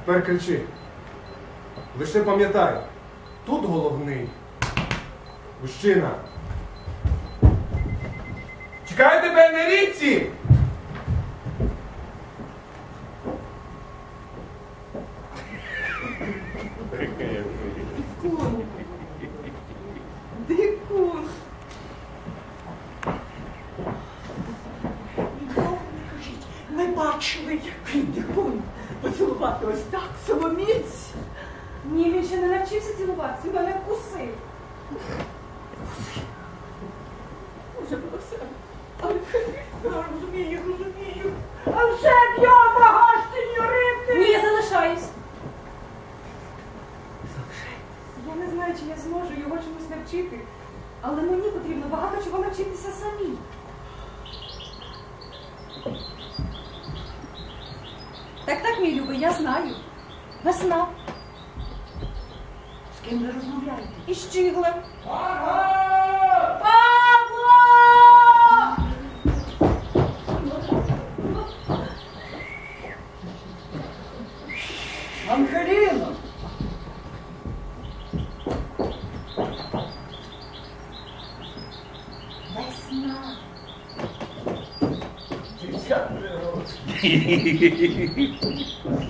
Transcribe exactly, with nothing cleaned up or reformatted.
Тепер кричи. Лише пам'ятай, тут головний мужчина. Чекаю тебе на річці! Дикун. Дикун. Нікого не кажіть, не бачили, який дикун. Поцілувати ось так, соломіць. Ні, він ще не навчився цілуватися, мене вкусив. Уже було все. Але я розумію, розумію. А вже б я багаж, сеньорити. Ні, я залишаюсь. Я не знаю, чи я зможу його чомусь навчити, але мені потрібно багато чого навчитися самій. Так, так, мій любий, я знаю. Весна. З ким ви розмовляєте? І Щиглем. Павло! Ангеліно! Весна. Дівчата.